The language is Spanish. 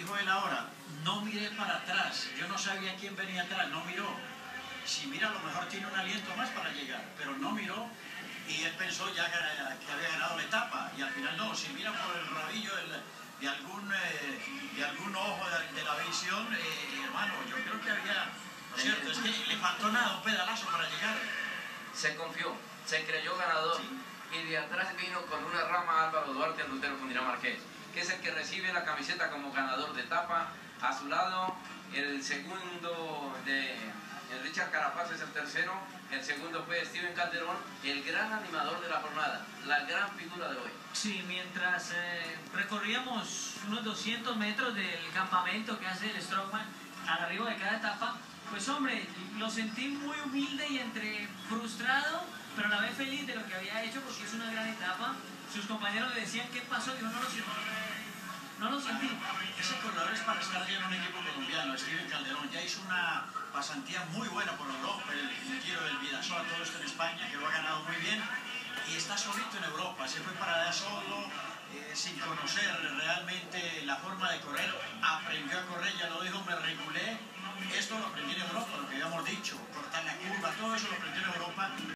dijo él ahora, no miré para atrás, yo no sabía quién venía atrás, no miró. Si mira, a lo mejor tiene un aliento más para llegar, pero no miró y él pensó ya que había ganado la etapa y al final no. Si mira por el rabillo de algún ojo de la visión, hermano, yo creo que había, ¿no es cierto? Es que le faltó nada, un pedalazo para llegar. Se confió, se creyó ganador, sí. Y de atrás vino con una rama Álvaro Duarte Lutero Cundinamarqués, que es el que recibe la camiseta como ganador de etapa. A su lado el segundo de Richard Carapaz es el tercero, el segundo fue Steven Calderón, el gran animador de la jornada, la gran figura de hoy. Sí, mientras recorríamos unos 200 metros del campamento que hace el Strongman al arriba de cada etapa, pues hombre, lo sentí muy humilde y entre frustrado, pero a la vez feliz de lo que había hecho porque es una gran etapa. Sus compañeros le decían qué pasó, dijo no lo sentí. No lo sentí. Ese corredor es para estar bien en un equipo colombiano. Steven Calderón ya hizo una pasantía muy buena por Europa, el Giro del Bidasoa, todo esto en España, que lo ha ganado muy bien. Y está solito en Europa, se fue para allá solo, sin conocer realmente la forma de correr. Aprendió a correr, ya lo dijo, me regulé. Esto lo aprendí en Europa, lo que habíamos dicho, cortar la curva, todo eso lo aprendió en Europa.